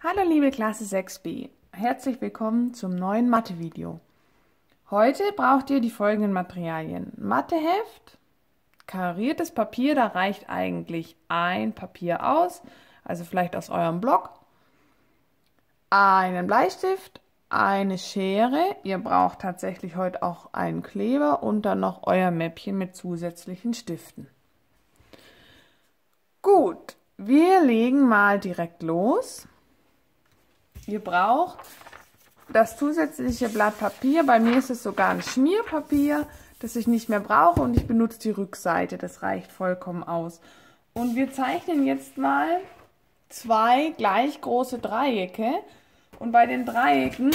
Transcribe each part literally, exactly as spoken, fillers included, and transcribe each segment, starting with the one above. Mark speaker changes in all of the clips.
Speaker 1: Hallo liebe Klasse sechs b, herzlich willkommen zum neuen Mathe-Video. Heute braucht ihr die folgenden Materialien: Matheheft, kariertes Papier, da reicht eigentlich ein Papier aus, also vielleicht aus eurem Block, einen Bleistift, eine Schere, ihr braucht tatsächlich heute auch einen Kleber und dann noch euer Mäppchen mit zusätzlichen Stiften. Gut, wir legen mal direkt los. Ihr braucht das zusätzliche Blatt Papier. Bei mir ist es sogar ein Schmierpapier, das ich nicht mehr brauche, und ich benutze die Rückseite. Das reicht vollkommen aus. Und wir zeichnen jetzt mal zwei gleich große Dreiecke. Und bei den Dreiecken,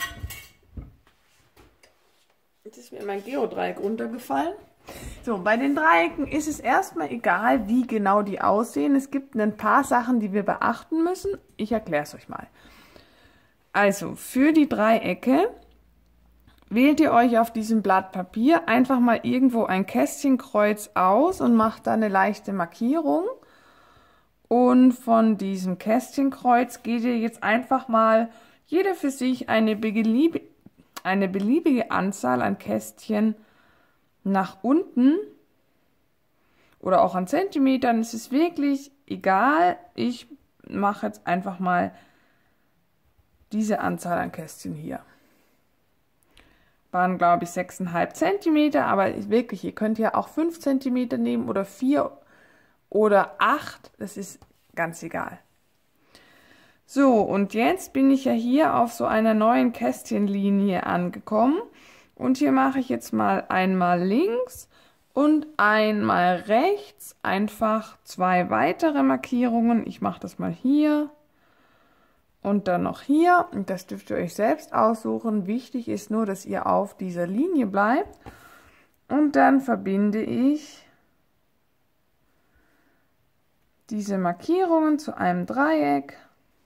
Speaker 1: jetzt ist mir mein Geodreieck runtergefallen. So, bei den Dreiecken ist es erstmal egal, wie genau die aussehen. Es gibt ein paar Sachen, die wir beachten müssen. Ich erkläre es euch mal. Also, für die Dreiecke wählt ihr euch auf diesem Blatt Papier einfach mal irgendwo ein Kästchenkreuz aus und macht da eine leichte Markierung. Und von diesem Kästchenkreuz geht ihr jetzt einfach mal jeder für sich eine beliebige, eine beliebige Anzahl an Kästchen nach unten oder auch an Zentimetern. Es ist wirklich egal. Ich mache jetzt einfach mal diese Anzahl an Kästchen hier. Waren, glaube ich, sechs Komma fünf Zentimeter, aber wirklich, ihr könnt ja auch fünf Zentimeter nehmen oder vier oder acht, das ist ganz egal. So, und jetzt bin ich ja hier auf so einer neuen Kästchenlinie angekommen und hier mache ich jetzt mal einmal links und einmal rechts einfach zwei weitere Markierungen. Ich mache das mal hier und dann noch hier, und das dürft ihr euch selbst aussuchen. Wichtig ist nur, dass ihr auf dieser Linie bleibt. Und dann verbinde ich diese Markierungen zu einem Dreieck.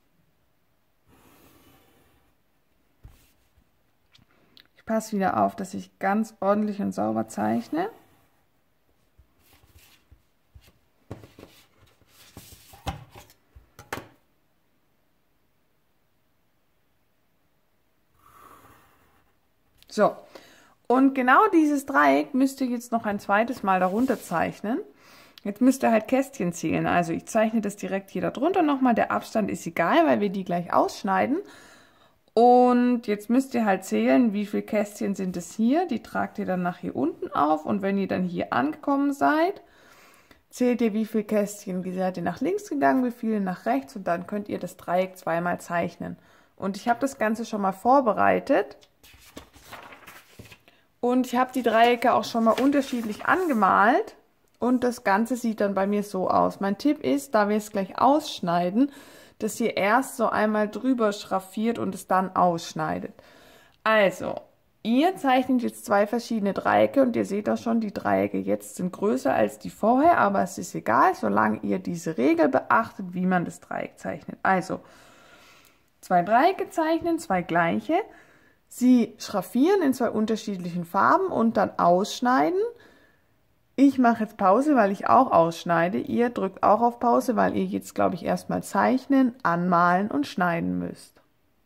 Speaker 1: Ich passe wieder auf, dass ich ganz ordentlich und sauber zeichne. So, und genau dieses Dreieck müsst ihr jetzt noch ein zweites Mal darunter zeichnen. Jetzt müsst ihr halt Kästchen zählen. Also ich zeichne das direkt hier darunter nochmal. Der Abstand ist egal, weil wir die gleich ausschneiden. Und jetzt müsst ihr halt zählen, wie viele Kästchen sind es hier. Die tragt ihr dann nach hier unten auf. Und wenn ihr dann hier angekommen seid, zählt ihr, wie viele Kästchen seid ihr nach links gegangen, wie viele nach rechts. Und dann könnt ihr das Dreieck zweimal zeichnen. Und ich habe das Ganze schon mal vorbereitet. Und ich habe die Dreiecke auch schon mal unterschiedlich angemalt. Und das Ganze sieht dann bei mir so aus. Mein Tipp ist, da wir es gleich ausschneiden, dass ihr erst so einmal drüber schraffiert und es dann ausschneidet. Also, ihr zeichnet jetzt zwei verschiedene Dreiecke und ihr seht auch schon, die Dreiecke jetzt sind größer als die vorher, aber es ist egal, solange ihr diese Regel beachtet, wie man das Dreieck zeichnet. Also, zwei Dreiecke zeichnen, zwei gleiche. Sie schraffieren in zwei unterschiedlichen Farben und dann ausschneiden. Ich mache jetzt Pause, weil ich auch ausschneide. Ihr drückt auch auf Pause, weil ihr jetzt, glaube ich, erstmal zeichnen, anmalen und schneiden müsst.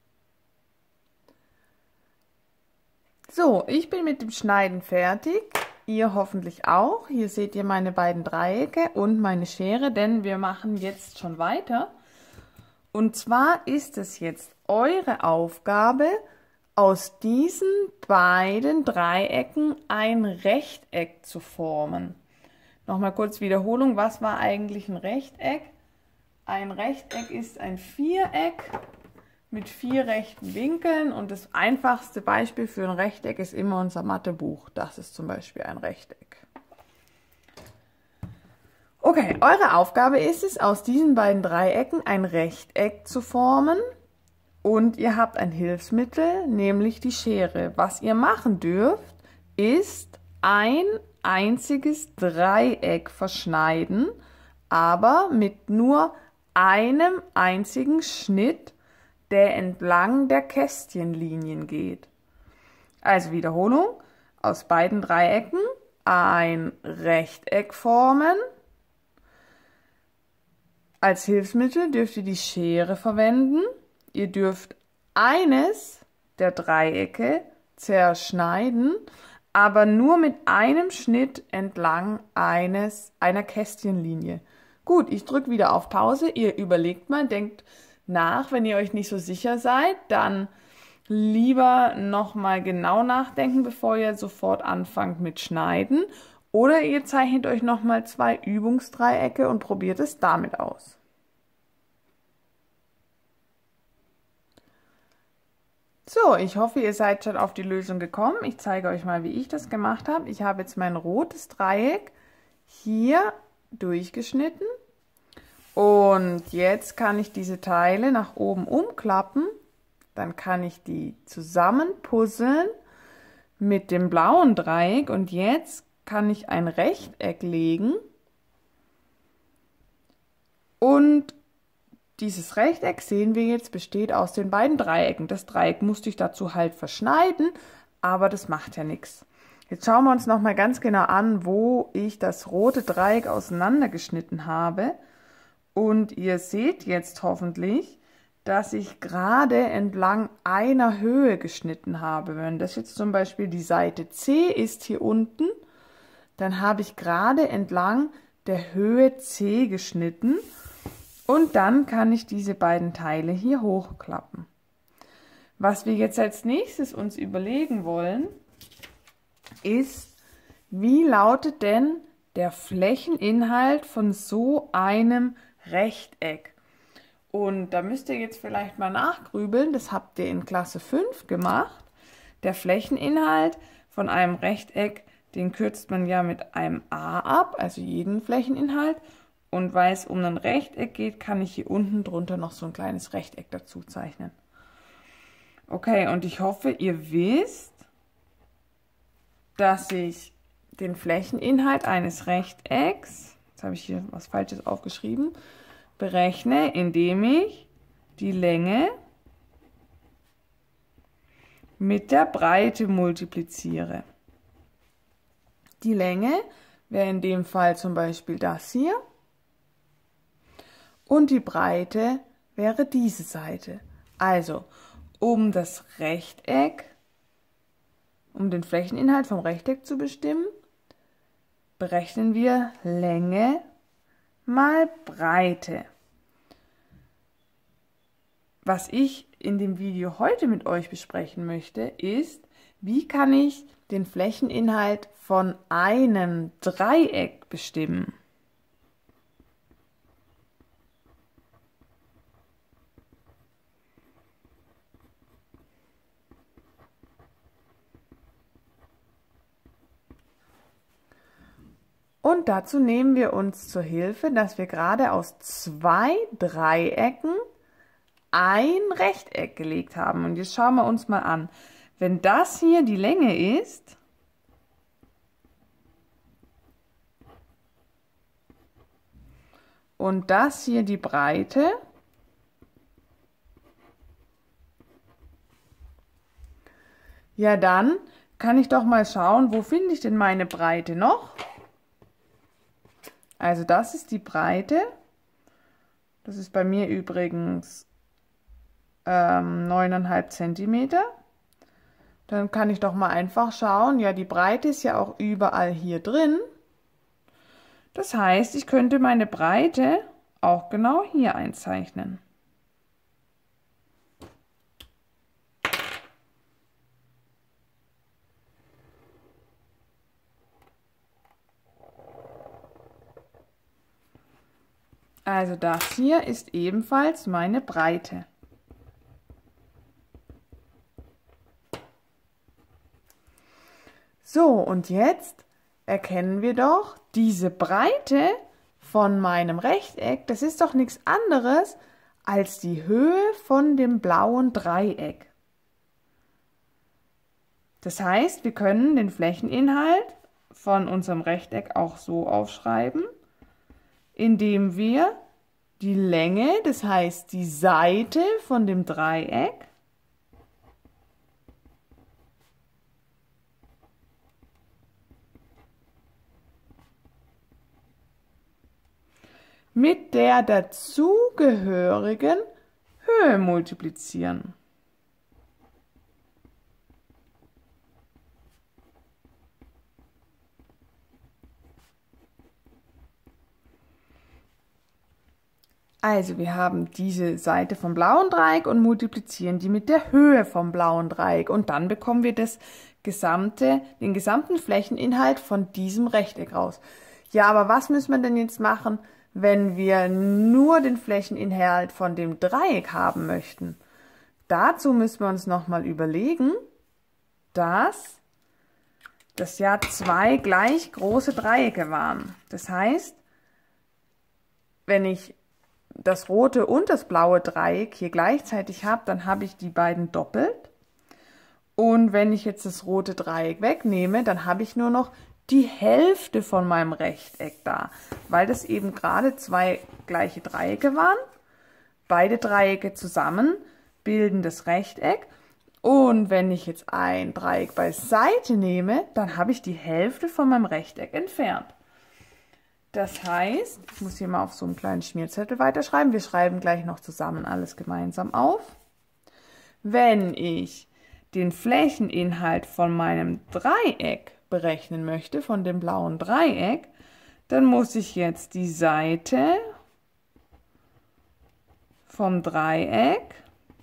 Speaker 1: So, ich bin mit dem Schneiden fertig. Ihr hoffentlich auch. Hier seht ihr meine beiden Dreiecke und meine Schere, denn wir machen jetzt schon weiter. Und zwar ist es jetzt eure Aufgabe, aus diesen beiden Dreiecken ein Rechteck zu formen. Nochmal kurz Wiederholung, was war eigentlich ein Rechteck? Ein Rechteck ist ein Viereck mit vier rechten Winkeln, und das einfachste Beispiel für ein Rechteck ist immer unser Mathebuch. Das ist zum Beispiel ein Rechteck. Okay, eure Aufgabe ist es, aus diesen beiden Dreiecken ein Rechteck zu formen. Und ihr habt ein Hilfsmittel, nämlich die Schere. Was ihr machen dürft, ist ein einziges Dreieck verschneiden, aber mit nur einem einzigen Schnitt, der entlang der Kästchenlinien geht. Also Wiederholung, aus beiden Dreiecken ein Rechteck formen. Als Hilfsmittel dürft ihr die Schere verwenden. ihr dürft eines der Dreiecke zerschneiden, aber nur mit einem Schnitt entlang eines, einer Kästchenlinie. Gut, ich drücke wieder auf Pause, ihr überlegt mal, denkt nach, wenn ihr euch nicht so sicher seid, dann lieber nochmal genau nachdenken, bevor ihr sofort anfangt mit Schneiden. Oder ihr zeichnet euch nochmal zwei Übungsdreiecke und probiert es damit aus. So, ich hoffe, ihr seid schon auf die Lösung gekommen. Ich zeige euch mal, wie ich das gemacht habe. Ich habe jetzt mein rotes Dreieck hier durchgeschnitten. Und jetzt kann ich diese Teile nach oben umklappen. Dann kann ich die zusammen puzzeln mit dem blauen Dreieck. Und jetzt kann ich ein Rechteck legen. Und dieses Rechteck, sehen wir jetzt, besteht aus den beiden Dreiecken. Das Dreieck musste ich dazu halt verschneiden, aber das macht ja nichts. Jetzt schauen wir uns noch mal ganz genau an, wo ich das rote Dreieck auseinandergeschnitten habe. Und ihr seht jetzt hoffentlich, dass ich gerade entlang einer Höhe geschnitten habe. Wenn das jetzt zum Beispiel die Seite C ist hier unten, dann habe ich gerade entlang der Höhe C geschnitten. Und dann kann ich diese beiden Teile hier hochklappen. Was wir jetzt als nächstes uns überlegen wollen, ist, wie lautet denn der Flächeninhalt von so einem Rechteck? Und da müsst ihr jetzt vielleicht mal nachgrübeln, das habt ihr in Klasse fünf gemacht. Der Flächeninhalt von einem Rechteck, den kürzt man ja mit einem a ab, also jeden Flächeninhalt. Und weil es um ein Rechteck geht, kann ich hier unten drunter noch so ein kleines Rechteck dazu zeichnen. Okay, und ich hoffe, ihr wisst, dass ich den Flächeninhalt eines Rechtecks, jetzt habe ich hier was Falsches aufgeschrieben, berechne, indem ich die Länge mit der Breite multipliziere. Die Länge wäre in dem Fall zum Beispiel das hier. Und die Breite wäre diese Seite. Also, um das Rechteck, um den Flächeninhalt vom Rechteck zu bestimmen, berechnen wir Länge mal Breite. Was ich in dem Video heute mit euch besprechen möchte, ist, wie kann ich den Flächeninhalt von einem Dreieck bestimmen? Und dazu nehmen wir uns zur Hilfe, dass wir gerade aus zwei Dreiecken ein Rechteck gelegt haben. Und jetzt schauen wir uns mal an. Wenn das hier die Länge ist, und das hier die Breite, ja dann kann ich doch mal schauen, wo finde ich denn meine Breite noch? Also das ist die Breite, das ist bei mir übrigens ähm, neun Komma fünf Zentimeter. Dann kann ich doch mal einfach schauen, ja die Breite ist ja auch überall hier drin. Das heißt, ich könnte meine Breite auch genau hier einzeichnen. Also das hier ist ebenfalls meine Breite. So, und jetzt erkennen wir doch, diese Breite von meinem Rechteck, das ist doch nichts anderes als die Höhe von dem blauen Dreieck. Das heißt, wir können den Flächeninhalt von unserem Rechteck auch so aufschreiben, indem wir die Länge, das heißt die Seite von dem Dreieck, mit der dazugehörigen Höhe multiplizieren. Also wir haben diese Seite vom blauen Dreieck und multiplizieren die mit der Höhe vom blauen Dreieck. Und dann bekommen wir das gesamte, den gesamten Flächeninhalt von diesem Rechteck raus. Ja, aber was müssen wir denn jetzt machen, wenn wir nur den Flächeninhalt von dem Dreieck haben möchten? Dazu müssen wir uns nochmal überlegen, dass das ja zwei gleich große Dreiecke waren. Das heißt, wenn ich das rote und das blaue Dreieck hier gleichzeitig habe, dann habe ich die beiden doppelt. Und wenn ich jetzt das rote Dreieck wegnehme, dann habe ich nur noch die Hälfte von meinem Rechteck da, weil das eben gerade zwei gleiche Dreiecke waren. Beide Dreiecke zusammen bilden das Rechteck. Und wenn ich jetzt ein Dreieck beiseite nehme, dann habe ich die Hälfte von meinem Rechteck entfernt. Das heißt, ich muss hier mal auf so einem kleinen Schmierzettel weiterschreiben. Wir schreiben gleich noch zusammen alles gemeinsam auf. Wenn ich den Flächeninhalt von meinem Dreieck berechnen möchte, von dem blauen Dreieck, dann muss ich jetzt die Seite vom Dreieck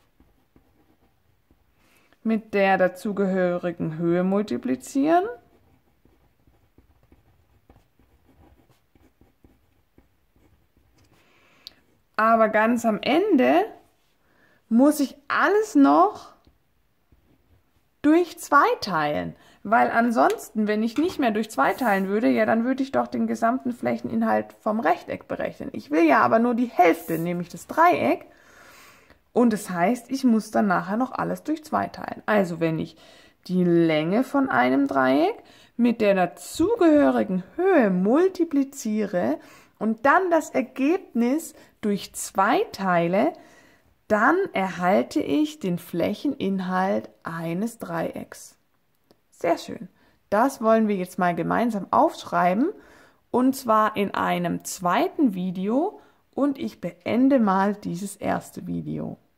Speaker 1: mit der dazugehörigen Höhe multiplizieren. Aber ganz am Ende muss ich alles noch durch zwei teilen, weil ansonsten, wenn ich nicht mehr durch zwei teilen würde, ja, dann würde ich doch den gesamten Flächeninhalt vom Rechteck berechnen. Ich will ja aber nur die Hälfte, nämlich das Dreieck, und das heißt, ich muss dann nachher noch alles durch zwei teilen. Also wenn ich die Länge von einem Dreieck mit der dazugehörigen Höhe multipliziere und dann das Ergebnis durch zwei teile, dann erhalte ich den Flächeninhalt eines Dreiecks. Sehr schön. Das wollen wir jetzt mal gemeinsam aufschreiben, und zwar in einem zweiten Video, und ich beende mal dieses erste Video.